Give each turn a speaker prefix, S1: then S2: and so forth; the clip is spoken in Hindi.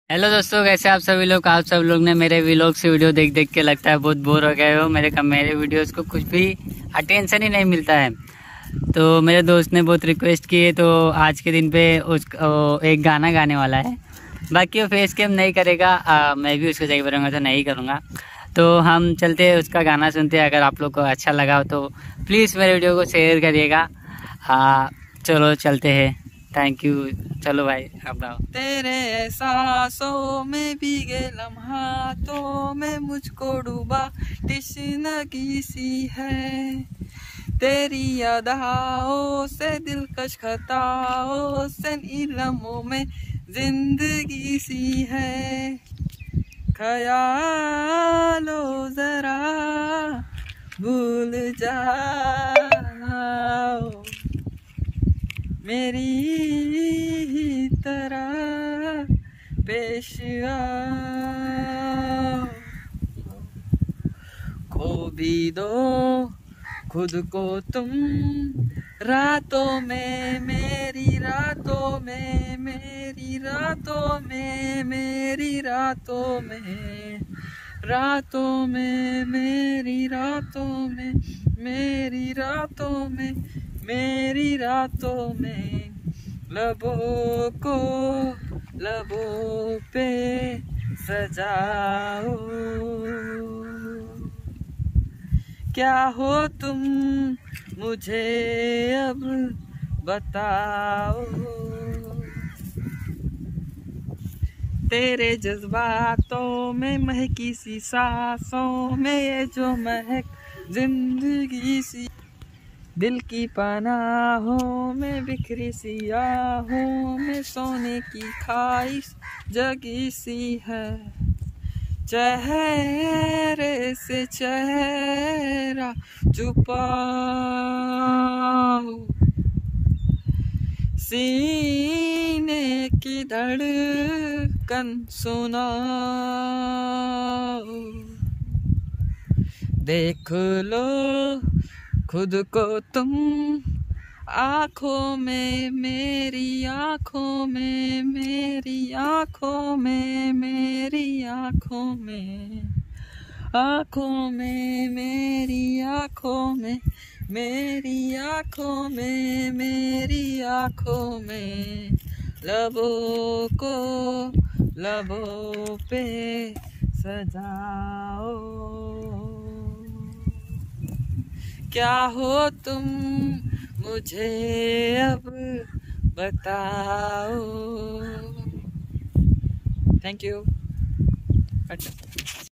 S1: हेलो दोस्तों, कैसे आप सभी लोग। आप सब लोग ने मेरे व्लॉग से वीडियो देख देख के लगता है बहुत बोर हो गए हो। मेरे वीडियोस को कुछ भी अटेंशन ही नहीं मिलता है। तो मेरे दोस्त ने बहुत रिक्वेस्ट की है, तो आज के दिन पे एक गाना गाने वाला है। बाकी वो फेस कैम नहीं करेगा, मैं भी उसको जाके बोलूँगा तो नहीं करूँगा। तो हम चलते हैं, उसका गाना सुनते हैं। अगर आप लोग को अच्छा लगा हो तो प्लीज़ मेरे वीडियो को शेयर करिएगा। चलो चलते हैं। Thank you. चलो भाई, आप गाओ।
S2: तेरे एहसासों में भीगे लम्हातों में मुझको डूबा तश्नगी सी है। तेरी अदाओं से दिलकश खताओं से इलमों में जिंदगी सी है। ख्यालो जरा भूल जाओ, मेरी ही तरह पेश आओ। खो भी दो खुद को तुम रातों में, मेरी रातों में, मेरी रातों में, मेरी रातों में, रातों में, मेरी रातों में, मेरी रातों में, मेरी रातों में। लबों को लबों पे सजाओ, क्या हो तुम मुझे अब बताओ। तेरे जज्बातों में महकी सी सांसों में ये जो महक जिंदगी सी, दिल की पनाहों में बिखरी सी आहों में सोने की ख्वाहिश जगी सी है। चेहरे से चेहरा छुपाओ, सीने की धड़कन सुनाओ। देख लो खुद को तुम आँखों में, मेरी आँखों में, मेरी आँखों में, मेरी आँखों में, आँखों में, मेरी आँखों में, मेरी आँखों में, मेरी आँखों में। लबों को लबों पे सजाओ, क्या हो तुम मुझे अब बताओ। Thank you.